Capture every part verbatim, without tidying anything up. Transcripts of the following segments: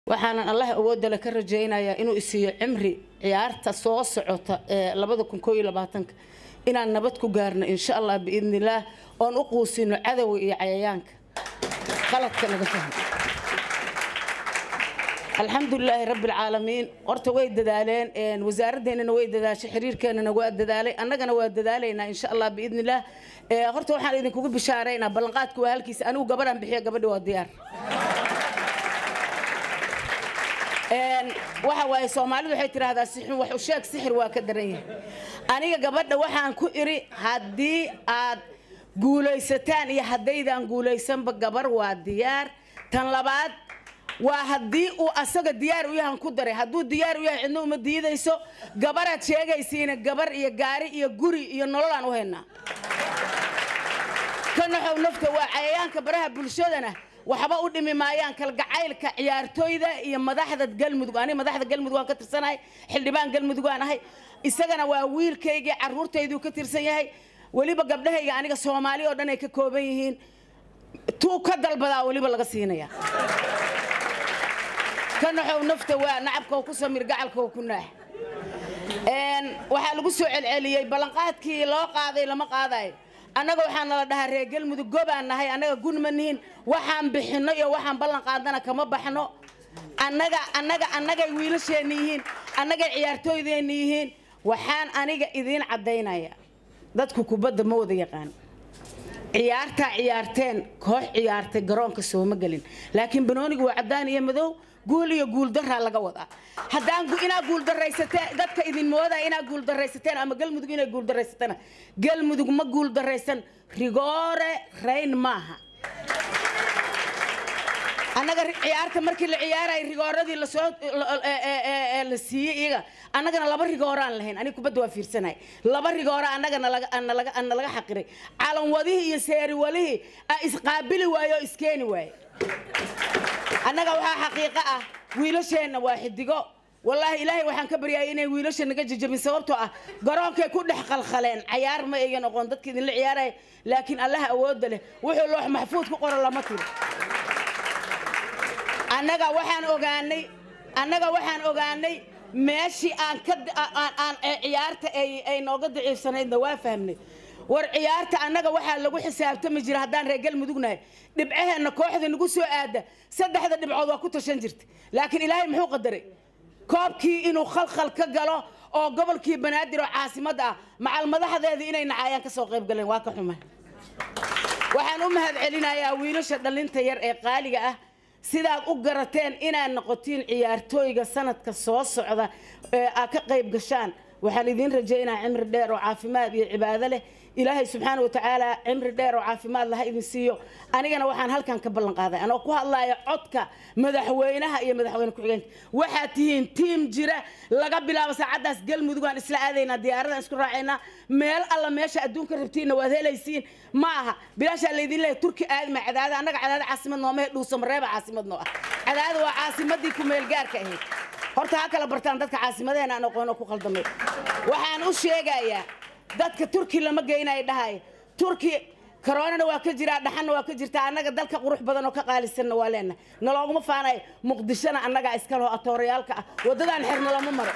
waxaan Allah awood la ka rajaynayaa inuu isiyo cimri ciyaarta soo socota ee labada kun iyo labaatanka inaan nabad ku gaarno insha Allah biidnillah oon u quusino cadow iyo cayayaanka qaladka naga fahmo alxamdulillah rabbil alamin horta way dadaaleen een wasaaraddeena way dadaashay xiriirkeena waa dadaalay annagana waa dadaalayna insha Allah biidnillah ee horta waxaan idin kugu bishaareynaa ballanqaadku waa halkiisa anigu gabadhan bixiyo gabadha waa diyaar een waxa way Soomaalidu waxay tiraahdaa sixir wax u sheeg sixir waa ka daran yahay aniga gabadha waxaan ku iri hadii aad guulaysataan iyo hadaydan guulaysanba gabar waa diyaar tan labaad waa hadii uu asaga diyaar u yahay ku daray haduu diyaar u yahay cidna uma diidayso gabaraad sheegaysiina gabar iyo gaari iyo guri iyo nolol aan u haynaa kana xaw nafta waa cayayaanka baraha bulshadana waxba u dhimi maayaan kalgacaylka ciyaartooyda iyo madaxda galmudug ani madaxda galmudug waan ka tirsanahay xildhibaan galmudug aan ahay isagana waa wiilkayga caruurtaydu ka tirsan yahay waliba gabdhahayga aniga Soomaali oo dhan ay ka kooban yihiin tuu ka dalbada waliba laga siinaya kana xaw nafta waa nacabka ku samir gacalka ku naax een waxa lagu soo celceliyay ballanqaadkii loo qaaday lama qaaday anaga waxaan la dhahaa reer galmudug gobaan nahay anaga gunmaniin waxaan bixino iyo waxaan ballan qaadana kama baxno anaga anaga anaga wiilasheena yihiin anaga ciyaartooydeena yihiin waxaan aniga idin cadeynaya dadku kubadda ma wada yaqaan ciyaarta ciyaarteen koox ciyaartay garoonka soo ma galin laakiin banoonigu waa cadaan iyo madow guul iyo guul darra laga wadaa hadaan ina guul daraysateen dadka idin mooda ina guul daraysateen ama galmudug ina guul daraysateen galmudug ma guul daraysan rigoore rayn maaha anaga ciyaarta markii la ciyaaray rigooradii la soo la siiyay iyaga anagana laba rigooraan lahayn ani kubadda waa fiirsanay laba rigoora anagana laga anaga anaga laga xaqiray calan wadihi iyo seeri walihi isqaabili waayo iskeeni waayo anaga waxa xaqiiqo ah wiilasheena waa xidigo wallahi ilaahay waxaan ka baryaayay inay wiilasha naga jajabin sababtoo ah garoonkay ku dhex qalqaleen ciyaar ma eegan aqoon dadka idin la ciyaaray laakiin Allah awood leh wuxuu loox maxfuud ku qoran lama tiro anaga waxaan ogaanay anaga waxaan ogaanay meeshi aan ka aan ciyaarta ay ay nooga daciifsanaydna waa fahmnay war ciyaarta anaga waxa lagu xisaabtami jira hadaan reer galmudugnahay dhibcaheena kooxda nagu soo aada saddexda dhibcood waa ku tashan jirtay laakiin ilaahay muxuu qadaray koobkii inuu khalkhal ka galo oo gobolkii banaadir oo caasimada ah macal madaxdeedii inay nacaayaan ka soo qayb galeen waa ka xumay waxaan u mahad celinayaa wiilasha dhalinta yar ee qaaliga ah sidaad u garateen inaan noqotiin ciyaartooyga sanadka soo socda ee ka qayb gashaan waxaan idin rajaynayaa cimri dheer oo caafimaad iyo cibaado leh ilaahay subxaanahu wa ta'aala cimri dheer oo caafimaad laha idin siiyo anigana waxaan halkan ka ballan qaaday anoo ku hadlayo codka madaxweynaha iyo madaxweyne ku xigeenka waxa tihiin team jira laga bilaabo saacadaas galmudug aan isla aadayna diyaarada isku raacayna meel alla meesha adduunka rabtiina waad helaysiin ma aha bilaasha la idin leeyahay turki aad ma cadaada anaga cadaada caasimad nooma dhuuso mareeba caasimad noo ah cadaada waa caasimadii ku meel gaarka ahayd horta ha kala bartaan dadka caasimadeena aan aqoon ku qaldamay waxaan u sheegayaa dadka turki lama geynayo dhahay turki corona waa ka jira dhaxana waa ka jirta anaga dalka qurux badan oo ka qaalisan waa leena nalooguma faanay muqdishana anaga iska loo atoriyalka ah wadadan xirna lama maro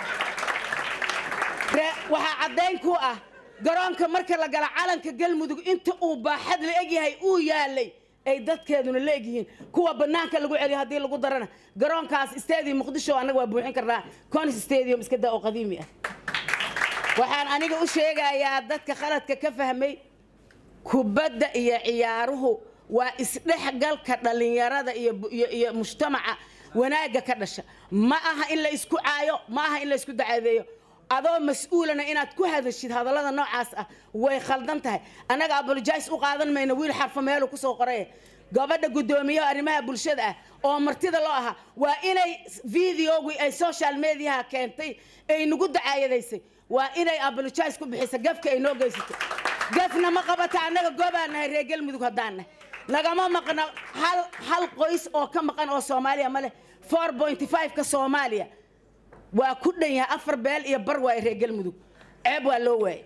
waxa cadeyn ku ah garoonka marka la gala calanka galmudug inta uu baaxad la eg yahay uu yaalay ay dadkeeduna leeyihiin kuwa banaanka lagu celiyo hadii lagu darana garoonkaas stadium muqdisho anaga waa buuxin karnaa conis stadium iska daa oo qadiimi ah waxaan aniga u sheegayaa dadka khaladka ka fahmay kubadda iyo ciyaaruhu waa isdhexgalka dhalinyarada iyo iyo mujtamaca wanaaga ka dhasha ma aha in la isku caayo ma aha in la isku dacadeeyo adoo mas'uulana inaad ku hadashid hadalada noocaas ah way khaldan tahay anaga apologize u qaadan mayna wiil xarfa meel ku soo qoray gabadha gudoomiyaha arrimaha bulshada ah oo martida loo aha waa inay videogu ay social media keentay ay nagu dacaayadaysay waa inay apologize ku bixisa gafka ay noo geysato gafna ma qabata anaga gobaanahay reer galmudug hadaan lagama maqna hal hal qoys oo ka maqan oo Soomaaliya male four point five ka Soomaaliya waa ku dhan yahay afar beel iyo bar waa reer galmudug ceeb waa loo waayay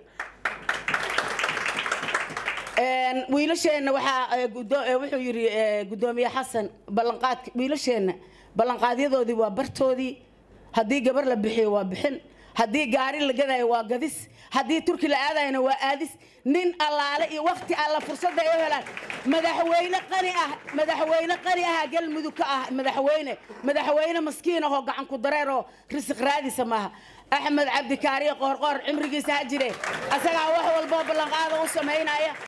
een wiilasheena waxa wuxuu yiri gudoomiye Xasan ballanqaad wiilasheena ballanqaadyadoodii waa bartoodii haddii gabar la bixiyo waa bixin haddii gaari la gadayo waa gadis haddii turki la aadayna waa aadis nin allaale iyo waqti alla fursadda ay helaan madaxweyne qani ah madaxweyne qani ah galmudug ka ah madaxweyne madaxweyne maskiin ah oo gacan ku dareero risiq raadisa maaha axmed cabdi kaariye qoorqoor cimrigiisa ha jire asaga wax walba ballanqaad u sameynaya